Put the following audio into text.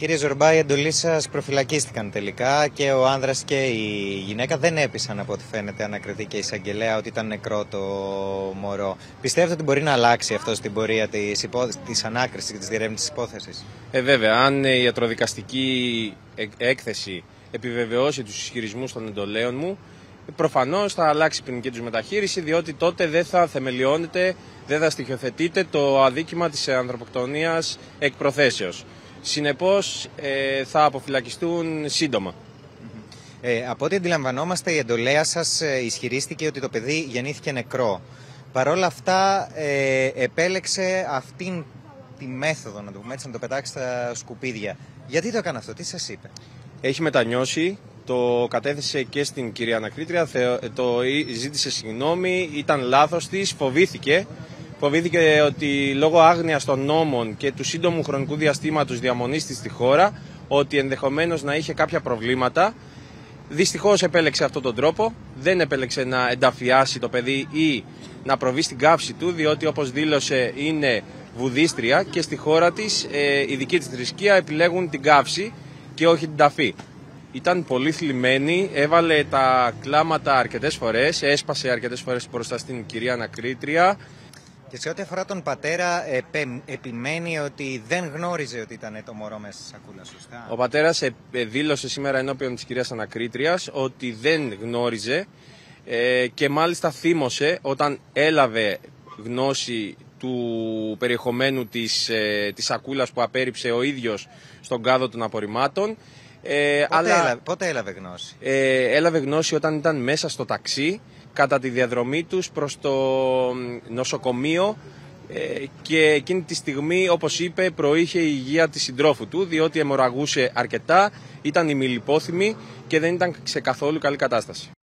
Κύριε Ζορμπά, οι εντολείς σας προφυλακίστηκαν τελικά και ο άνδρας και η γυναίκα δεν έπεισαν, από ό,τι φαίνεται, ανακριτή και εισαγγελέα, ότι ήταν νεκρό το μωρό. Πιστεύετε ότι μπορεί να αλλάξει αυτό στην πορεία της ανάκρισης και της διερεύνησης της υπόθεσης? Βέβαια, αν η ιατροδικαστική έκθεση επιβεβαιώσει τους ισχυρισμούς των εντολέων μου, προφανώς θα αλλάξει η ποινική τους μεταχείριση, διότι τότε δεν θα θεμελιώνεται, δεν θα στοιχειοθετείται το αδίκημα της ανθρωποκτονίας εκ προθέσεως. Συνεπώς θα αποφυλακιστούν σύντομα. Από ό,τι αντιλαμβανόμαστε, η εντολέα σας ισχυρίστηκε ότι το παιδί γεννήθηκε νεκρό. Παρ' όλα αυτά επέλεξε αυτήν τη μέθοδο, να το πούμε έτσι, να το πετάξει στα σκουπίδια. Γιατί το έκανε αυτό, τι σας είπε? Έχει μετανιώσει, το κατέθεσε και στην κυρία ανακρίτρια, το ζήτησε συγγνώμη, ήταν λάθος της, φοβήθηκε ότι λόγω άγνοιας των νόμων και του σύντομου χρονικού διαστήματος διαμονής της στη χώρα, ότι ενδεχομένως να είχε κάποια προβλήματα. Δυστυχώς επέλεξε αυτόν τον τρόπο, δεν επέλεξε να ενταφιάσει το παιδί ή να προβεί στην καύση του, διότι όπως δήλωσε είναι βουδίστρια και στη χώρα της η δική της θρησκεία επιλέγουν την καύση και όχι την ταφή. Ήταν πολύ θλιμμένη, έβαλε τα κλάματα αρκετές φορές, έσπασε αρκετές φορές μπροστά στην κυρία ανακρίτρια. Και σε ό,τι αφορά τον πατέρα, επιμένει ότι δεν γνώριζε ότι ήταν το μωρό μέσα στη σακούλα, σωστά? Ο πατέρας δήλωσε σήμερα ενώπιον της κυρίας ανακρίτριας ότι δεν γνώριζε και μάλιστα θύμωσε όταν έλαβε γνώση του περιεχομένου της σακούλας που απέρριψε ο ίδιος στον κάδο των απορριμμάτων. Πότε έλαβε γνώση? Έλαβε γνώση όταν ήταν μέσα στο ταξί κατά τη διαδρομή τους προς το νοσοκομείο και εκείνη τη στιγμή, όπως είπε, προείχε η υγεία της συντρόφου του, διότι αιμορραγούσε αρκετά, ήταν ημιλιπόθυμη και δεν ήταν σε καθόλου καλή κατάσταση.